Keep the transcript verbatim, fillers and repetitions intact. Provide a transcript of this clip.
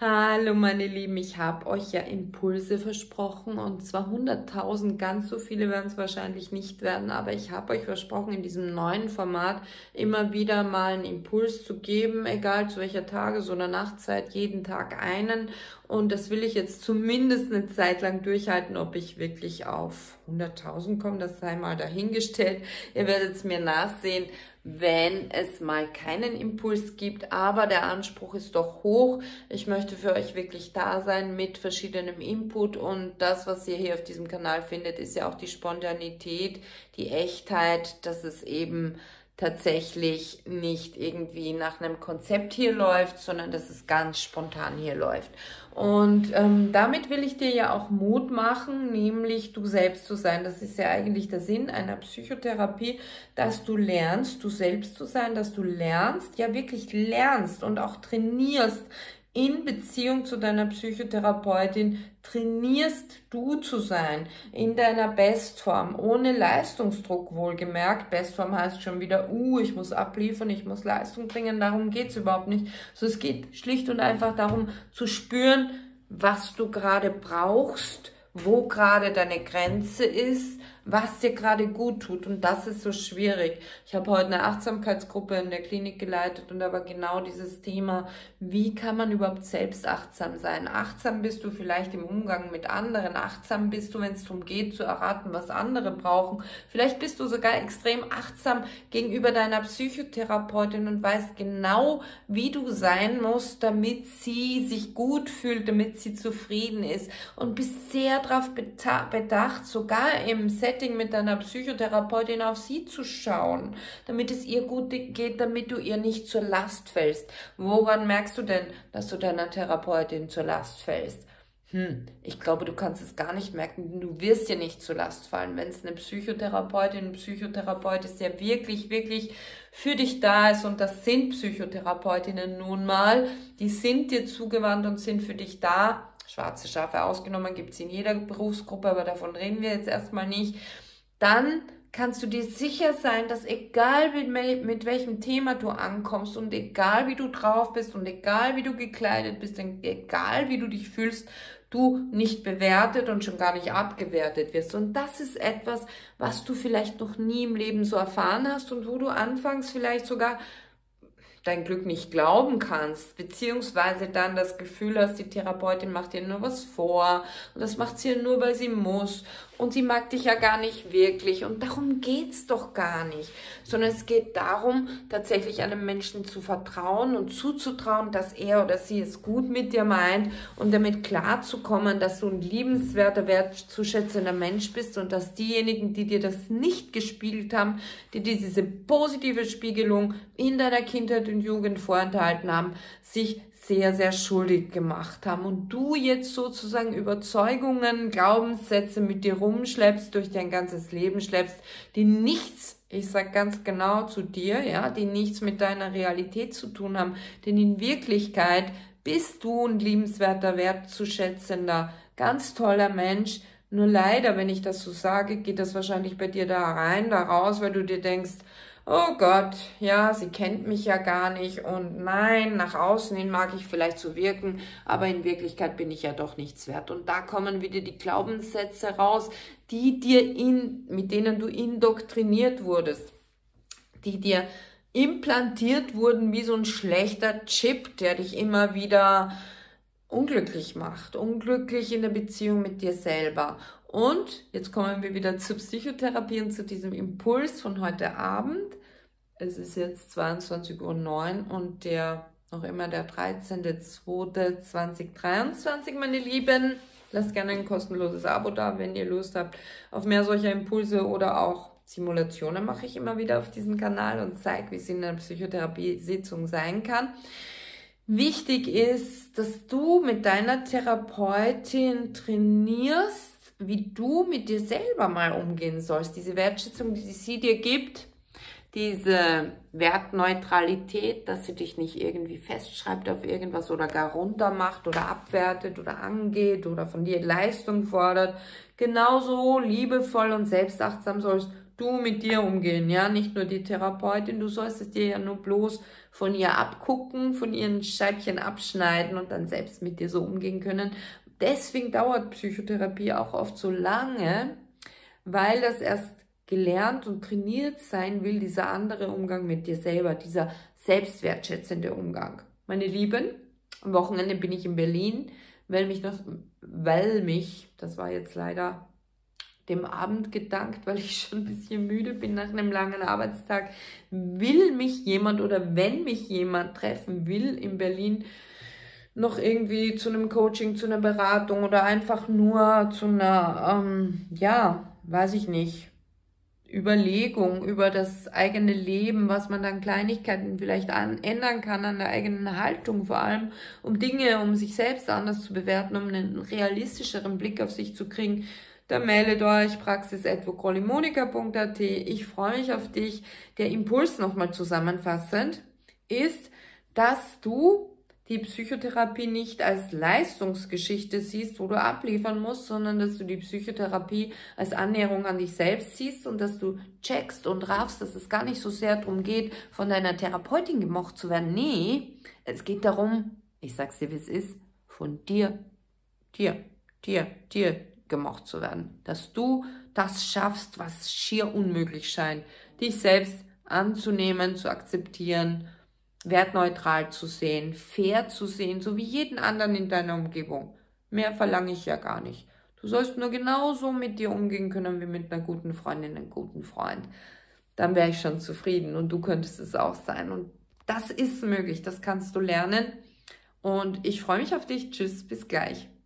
Hallo meine Lieben, ich habe euch ja Impulse versprochen und zwar hunderttausend, ganz so viele werden es wahrscheinlich nicht werden, aber ich habe euch versprochen, in diesem neuen Format immer wieder mal einen Impuls zu geben, egal zu welcher Tages- oder Nachtzeit, jeden Tag einen, und das will ich jetzt zumindest eine Zeit lang durchhalten. Ob ich wirklich auf hunderttausend komme, das sei mal dahingestellt. Ihr werdet es mir nachsehen, wenn es mal keinen Impuls gibt, aber der Anspruch ist doch hoch. Ich möchte für euch wirklich da sein mit verschiedenem Input, und das, was ihr hier auf diesem Kanal findet, ist ja auch die Spontanität, die Echtheit, dass es eben tatsächlich nicht irgendwie nach einem Konzept hier läuft, sondern dass es ganz spontan hier läuft. Und ähm, damit will ich dir ja auch Mut machen, nämlich du selbst zu sein. Das ist ja eigentlich der Sinn einer Psychotherapie, dass du lernst, du selbst zu sein, dass du lernst, ja wirklich lernst und auch trainierst, in Beziehung zu deiner Psychotherapeutin trainierst du zu sein, in deiner Bestform, ohne Leistungsdruck wohlgemerkt. Bestform heißt schon wieder, uh, ich muss abliefern, ich muss Leistung bringen, darum geht's überhaupt nicht. So, es geht schlicht und einfach darum zu spüren, was du gerade brauchst, wo gerade deine Grenze ist, was dir gerade gut tut, und das ist so schwierig. Ich habe heute eine Achtsamkeitsgruppe in der Klinik geleitet und da war genau dieses Thema, wie kann man überhaupt selbst achtsam sein? Achtsam bist du vielleicht im Umgang mit anderen, achtsam bist du, wenn es darum geht, zu erraten, was andere brauchen. Vielleicht bist du sogar extrem achtsam gegenüber deiner Psychotherapeutin und weißt genau, wie du sein musst, damit sie sich gut fühlt, damit sie zufrieden ist, und bist sehr darauf bedacht, sogar im Setting mit deiner Psychotherapeutin auf sie zu schauen, damit es ihr gut geht, damit du ihr nicht zur Last fällst. Woran merkst du denn, dass du deiner Therapeutin zur Last fällst? Hm, ich glaube, du kannst es gar nicht merken, du wirst dir nicht zur Last fallen, wenn es eine Psychotherapeutin, ein Psychotherapeut ist, der wirklich, wirklich für dich da ist, und das sind Psychotherapeutinnen nun mal, die sind dir zugewandt und sind für dich da. Schwarze Schafe ausgenommen, gibt es in jeder Berufsgruppe, aber davon reden wir jetzt erstmal nicht. Dann kannst du dir sicher sein, dass egal mit, mit welchem Thema du ankommst und egal wie du drauf bist und egal wie du gekleidet bist und egal wie du dich fühlst, du nicht bewertet und schon gar nicht abgewertet wirst. Und das ist etwas, was du vielleicht noch nie im Leben so erfahren hast und wo du anfangs vielleicht sogar dein Glück nicht glauben kannst, beziehungsweise dann das Gefühl hast, die Therapeutin macht dir nur was vor und das macht sie ja nur, weil sie muss, und sie mag dich ja gar nicht wirklich, und darum geht's doch gar nicht, sondern es geht darum, tatsächlich einem Menschen zu vertrauen und zuzutrauen, dass er oder sie es gut mit dir meint, und damit klarzukommen, dass du ein liebenswerter, wertzuschätzender Mensch bist und dass diejenigen, die dir das nicht gespiegelt haben, die dir diese positive Spiegelung in deiner Kindheit und Jugend vorenthalten haben, sich sehr, sehr schuldig gemacht haben, und du jetzt sozusagen Überzeugungen, Glaubenssätze mit dir rumschleppst, durch dein ganzes Leben schleppst, die nichts, ich sag ganz genau zu dir, ja, die nichts mit deiner Realität zu tun haben, denn in Wirklichkeit bist du ein liebenswerter, wertzuschätzender, ganz toller Mensch. Nur leider, wenn ich das so sage, geht das wahrscheinlich bei dir da rein, da raus, weil du dir denkst, oh Gott, ja, sie kennt mich ja gar nicht, und nein, nach außen hin mag ich vielleicht so wirken, aber in Wirklichkeit bin ich ja doch nichts wert. Und da kommen wieder die Glaubenssätze raus, die dir in, mit denen du indoktriniert wurdest, die dir implantiert wurden wie so ein schlechter Chip, der dich immer wieder unglücklich macht, unglücklich in der Beziehung mit dir selber. Und jetzt kommen wir wieder zur Psychotherapie und zu diesem Impuls von heute Abend. Es ist jetzt zweiundzwanzig Uhr neun und der noch immer der dreizehnter zweiter zweitausenddreiundzwanzig, meine Lieben. Lasst gerne ein kostenloses Abo da, wenn ihr Lust habt auf mehr solcher Impulse, oder auch Simulationen mache ich immer wieder auf diesem Kanal und zeige, wie es in einer Psychotherapie-Sitzung sein kann. Wichtig ist, dass du mit deiner Therapeutin trainierst, wie du mit dir selber mal umgehen sollst. Diese Wertschätzung, die sie dir gibt, diese Wertneutralität, dass sie dich nicht irgendwie festschreibt auf irgendwas oder gar runter macht oder abwertet oder angeht oder von dir Leistung fordert. Genauso liebevoll und selbstachtsam sollst du mit dir umgehen, ja, nicht nur die Therapeutin, du sollst es dir ja nur bloß von ihr abgucken, von ihren Scheibchen abschneiden und dann selbst mit dir so umgehen können. Deswegen dauert Psychotherapie auch oft so lange, weil das erst gelernt und trainiert sein will, dieser andere Umgang mit dir selber, dieser selbstwertschätzende Umgang. Meine Lieben, am Wochenende bin ich in Berlin, weil mich noch, weil mich, das war jetzt leider dem Abend gedankt, weil ich schon ein bisschen müde bin nach einem langen Arbeitstag, will mich jemand oder wenn mich jemand treffen will in Berlin, noch irgendwie zu einem Coaching, zu einer Beratung oder einfach nur zu einer, ähm, ja, weiß ich nicht, Überlegung über das eigene Leben, was man dann Kleinigkeiten vielleicht an, ändern kann an der eigenen Haltung, vor allem um Dinge, um sich selbst anders zu bewerten, um einen realistischeren Blick auf sich zu kriegen, dann meldet euch praxis at vokrolimonika punkt at. Ich freue mich auf dich. Der Impuls nochmal zusammenfassend ist, dass du die Psychotherapie nicht als Leistungsgeschichte siehst, wo du abliefern musst, sondern dass du die Psychotherapie als Annäherung an dich selbst siehst und dass du checkst und raffst, dass es gar nicht so sehr darum geht, von deiner Therapeutin gemocht zu werden. Nee, es geht darum, ich sag's dir, wie es ist, von dir, dir, dir, dir gemocht zu werden. Dass du das schaffst, was schier unmöglich scheint, dich selbst anzunehmen, zu akzeptieren, wertneutral zu sehen, fair zu sehen, so wie jeden anderen in deiner Umgebung. Mehr verlange ich ja gar nicht. Du sollst nur genauso mit dir umgehen können wie mit einer guten Freundin, einem guten Freund. Dann wäre ich schon zufrieden und du könntest es auch sein. Und das ist möglich, das kannst du lernen. Und ich freue mich auf dich. Tschüss, bis gleich.